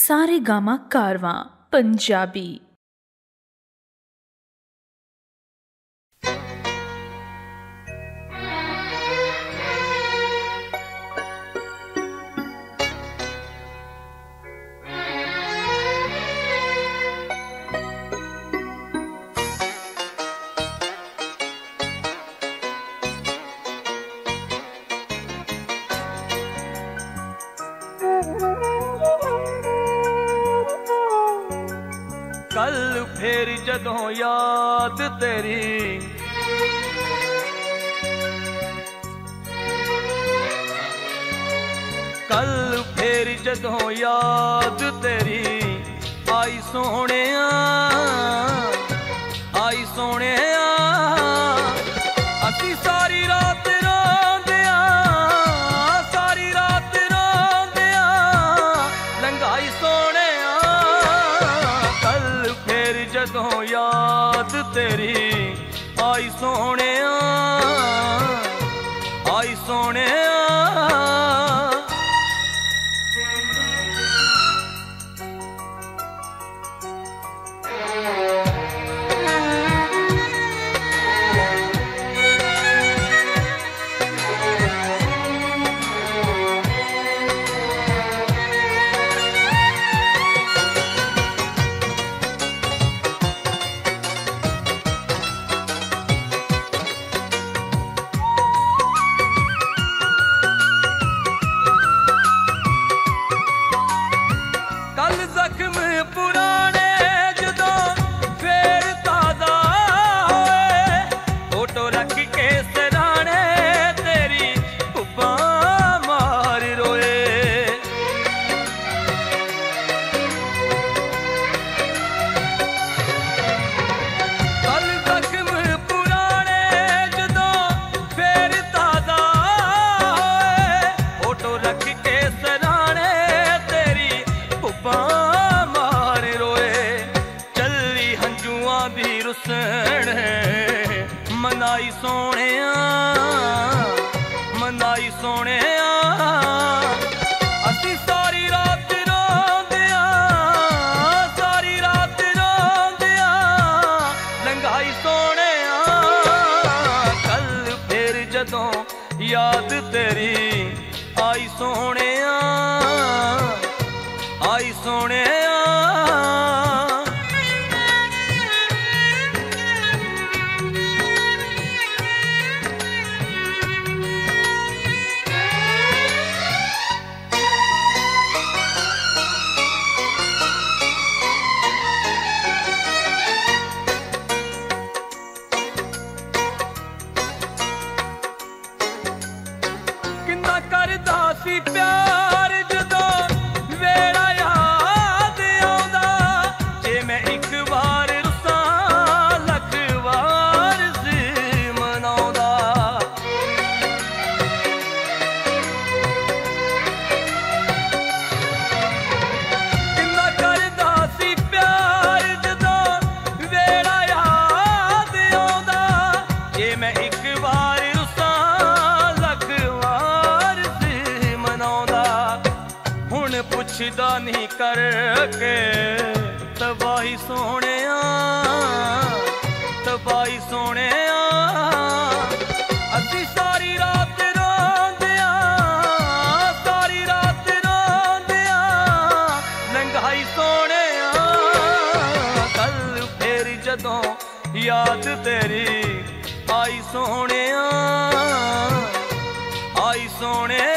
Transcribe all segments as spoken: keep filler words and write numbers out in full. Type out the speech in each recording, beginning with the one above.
सारेगामा कारवां पंजाबी। कल फेर जदों याद तेरी कल फेर जदों याद तेरी आई सोहणिया आई सोहणिया असी सारी रात रोंदिया सारी रात रोंदिया लंघाई सोहणिया कल फेर जदों याद तेरी आई सोहणिया आई सोहणिया मनाई सोहणिया मनाई सोहणिया असी सारी रात रोंदिया सारी रात रोंदिया लंघाई सोहणिया कल फेर जदों याद तेरी आई सोहणिया आई सोहणिया करदा सी प्यार जदों वेड़ा याद आउंदा जे मैं एक बार रुसां लख वार सी मनाउंदा किन्ना करदा सी प्यार जदों वेड़ा याद आउंदा जे मैं एक बार पुछदा नहीं करके तबाही सोहणिया तबाही सोहणिया असी सारी रात रोंदिया सारी रात रोंदिया लंघाई सोहणिया कल फेर जदों याद तेरी आई सोहणिया आई सोहणिया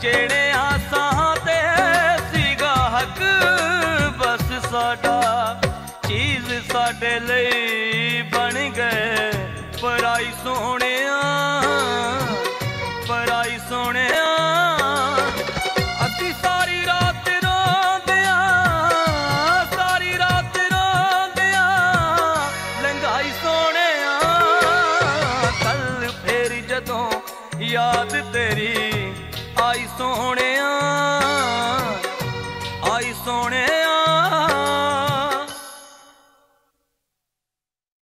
जेड़े आसां ते सीगा हक बस साडा चीज साडे लई बन गए पराई सोहणिया पराई सोहणिया असी सारी रात रोंदिया सारी रात रोंदिया लंघाई सोहणिया कल फिर जदों याद तेरी आई सोहणे